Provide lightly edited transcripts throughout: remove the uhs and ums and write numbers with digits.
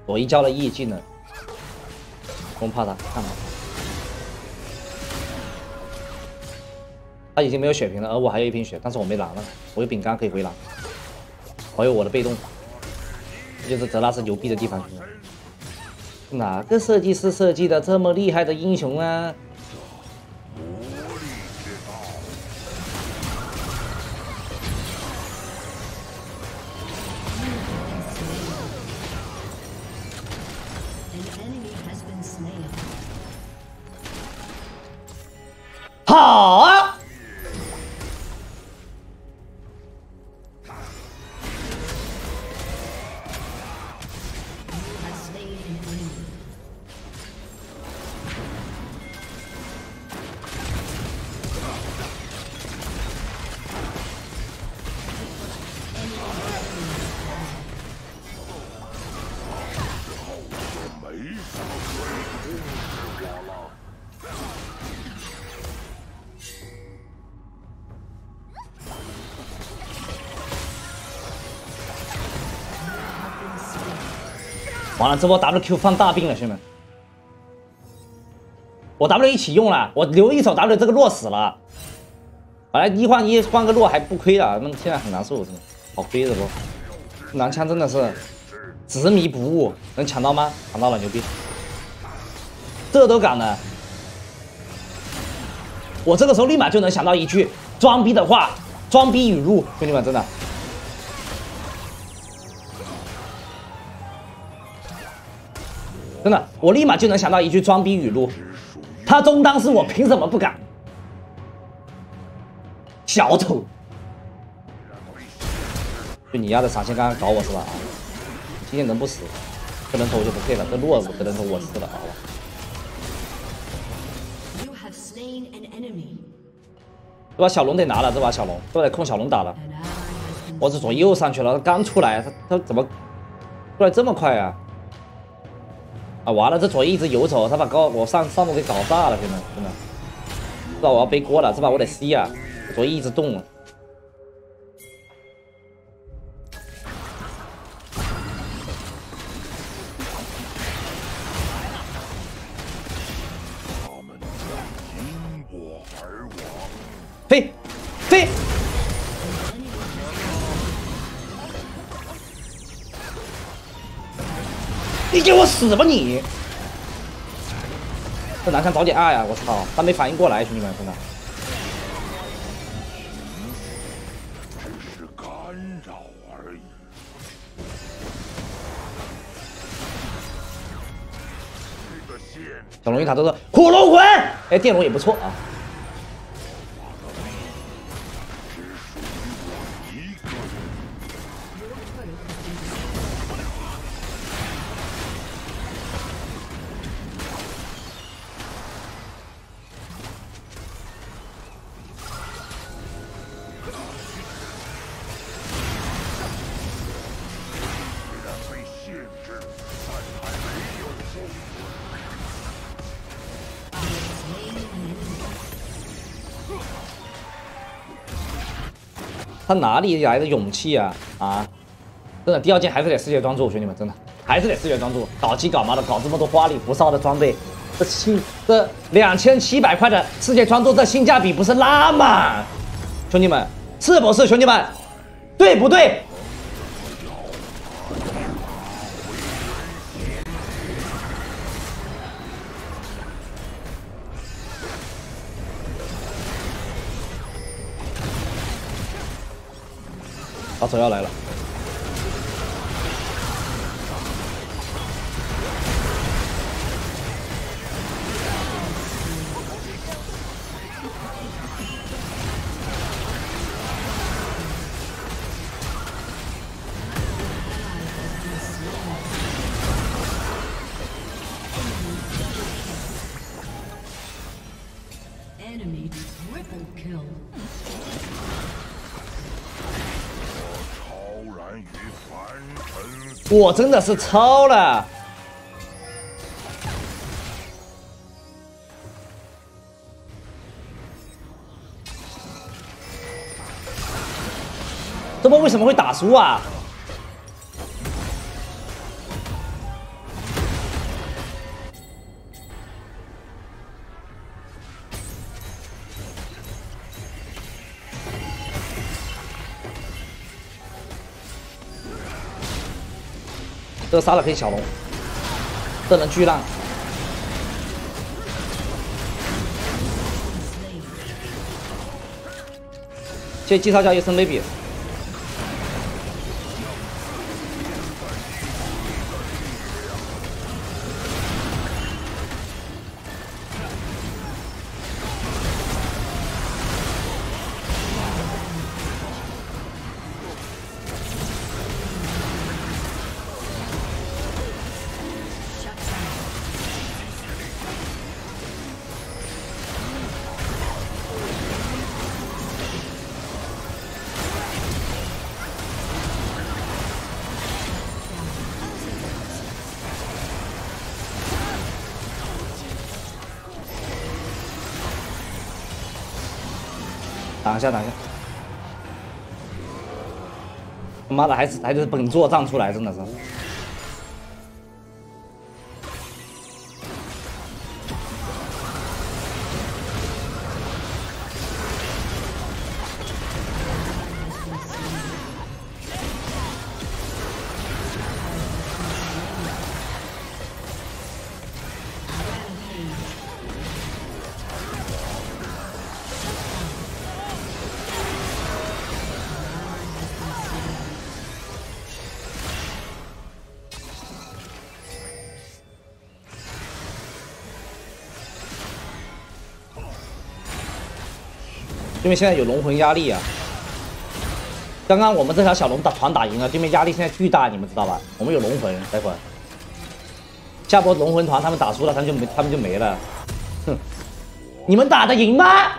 左一交了 E 技能，不用怕他，看他。他已经没有血瓶了，而我还有一瓶血，但是我没拿了，我有饼干可以回拿。还有我的被动，这就是泽拉斯牛逼的地方。哪个设计师设计的这么厉害的英雄啊？ 好啊！完了，这波 WQ 放大病了，兄弟们！我 W 一起用了，我留一手 W， 这个弱死了。本来1换1换个弱还不亏的，那现在很难受，真的好亏的不？蓝枪真的是执迷不悟，能抢到吗？抢到了，牛逼！这都敢了，我这个时候立马就能想到一句装逼的话，装逼语录，兄弟们，真的。 真的，我立马就能想到一句装逼语录，他中当是我凭什么不敢？小丑，就你丫的闪现刚刚搞我是吧？啊，今天能不死，这人头就不配了，这弱这人头我死了，好吧？这把小龙得拿了，这把小龙都得控小龙打了。我这左右上去了，他刚出来，他怎么出来这么快啊？ 啊，完了！这左一直游走，他把我上路给搞炸了，兄弟们，真的，这把我要背锅了，这把我得 C 啊！左一直动了，飞飞！你给我死吧你！这蓝枪早点爱呀！我操，他没反应过来，兄弟们，真的。 只是干扰而已。这个线小龙一塔都是恐龙魂，哎，电龙也不错啊。 他哪里来的勇气啊！啊，真的，第二件还是得世界专注，兄弟们，真的还是得世界专注。搞基搞麻的，搞这么多花里胡哨的装备，这2700块的世界专注，这性价比不是那么，兄弟们，是不是兄弟们？对不对？他手要来了，我真的是超了！这波为什么会打输啊？ 这个杀了可以小龙，这能巨浪。这击杀加一升 baby。 挡一下，挡一下！他妈的，还是本作仗出来，真的是。对面现在有龙魂压力啊！刚刚我们这条小龙团打赢了，对面压力现在巨大，你们知道吧？我们有龙魂，待会儿下波龙魂团他们打输了，他们就没了。哼，你们打得赢吗？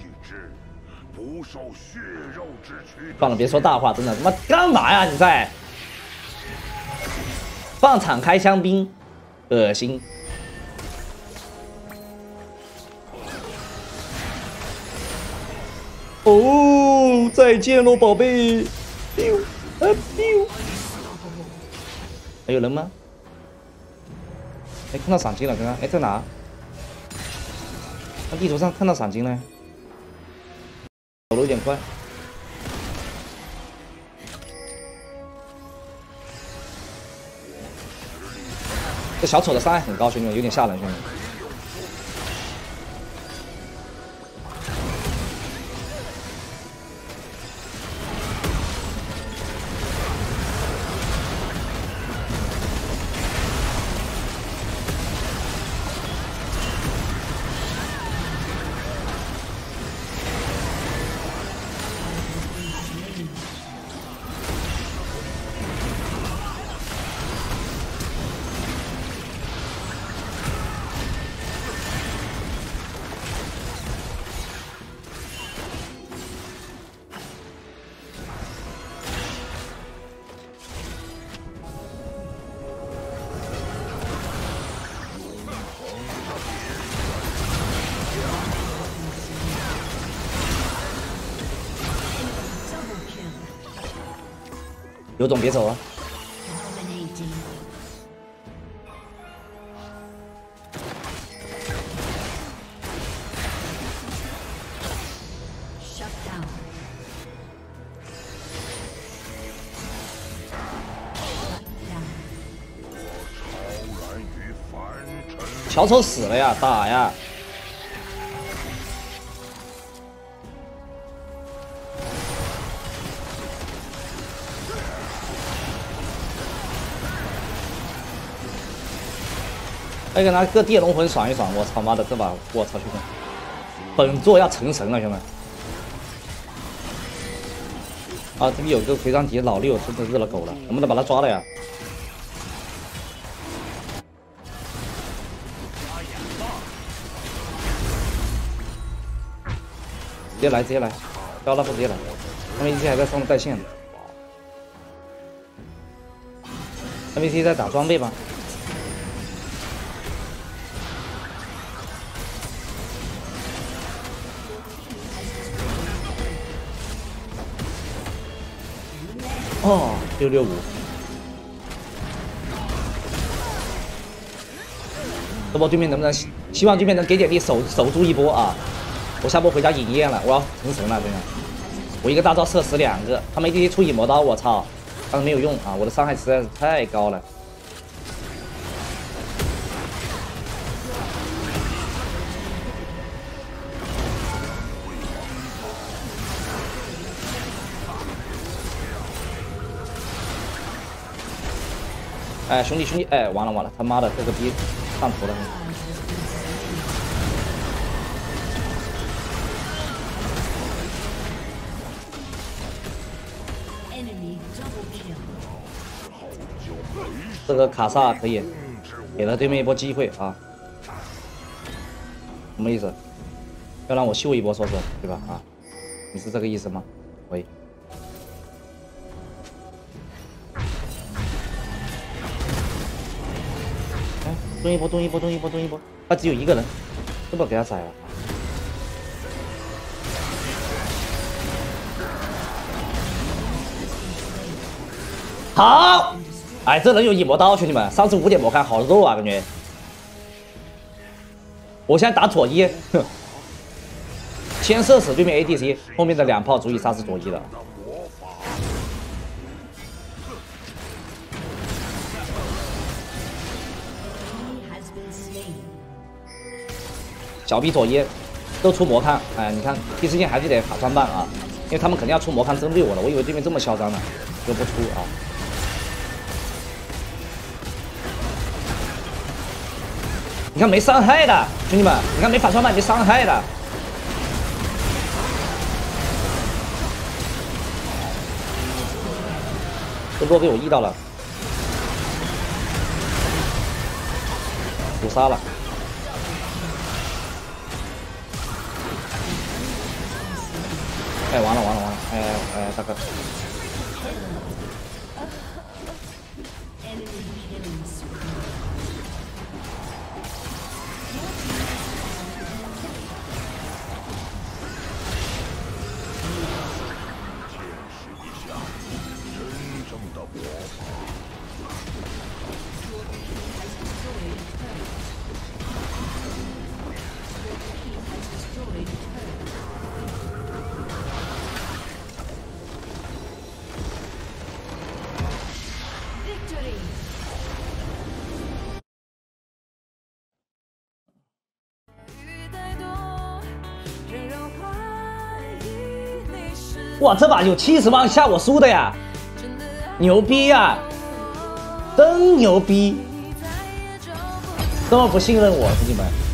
算了，别说大话，真的他妈干嘛呀？你在放敞开香槟，恶心。 哦，再见喽，宝贝！还有人吗？哎，看到闪金了，刚刚哎在哪？看地图上看到闪金了，走路有点快。这小丑的伤害很高，兄弟们，有点吓人，兄弟们。 有种别走啊！小丑死了呀，打呀！ 那个拿个地龙魂爽一爽，我操妈的这把，我操兄弟，本座要成神了兄弟！啊，这边有个魁罡级老六，真的日了狗了，能不能把他抓了呀？直接来，直接来，高拉夫直接来，他们 ADC 还在上面带线呢，他们 ADC 在打装备吧？ 哦，665，这波对面能不能？希望对面能给点力守住一波啊！我下波回家饮宴了，我要成神了，真的！我一个大招射死2个，他们 ADC 出影魔刀，我操！当时没有用啊，我的伤害实在是太高了。 哎，兄弟兄弟，哎，完了完了，他妈的这个逼上头了。这个卡萨可以给了对面一波机会啊，什么意思？要让我秀一波说说，对吧？啊，你是这个意思吗？喂。哎，蹲一波，蹲一波，蹲一波，蹲一波，他只有一个人，是不是给他宰了？好，哎，这人有一魔刀，兄弟们，上次5点魔开好肉啊，感觉。我现在打左一，先射死对面 ADC， 后面的2炮足以杀死左一的。小 B 左一都出魔康，哎，你看第4线还是得卡双棒啊，因为他们肯定要出魔康针对我了，我以为对面这么嚣张呢，就不出啊。你看没伤害的，兄弟们，你看没反双棒没伤害的。这波被我 E 到了，补杀了。哎，完了完了完了！哎，大哥。哇，这把有70万下我输的呀，牛逼呀，真牛逼！这么不信任我，兄弟们。